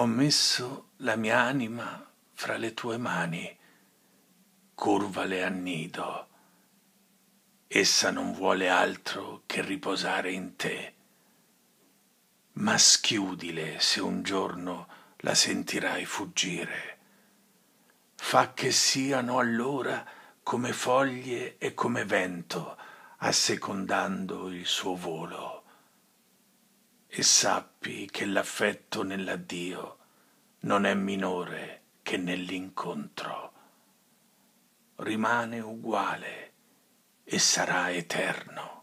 Ho messo la mia anima fra le tue mani, curvale a nido. Essa non vuole altro che riposare in te, ma schiudile se un giorno la sentirai fuggire. Fa che siano allora come foglie e come vento, assecondando il suo volo. E sappi che l'affetto nell'addio non è minore che nell'incontro. Rimane uguale e sarà eterno.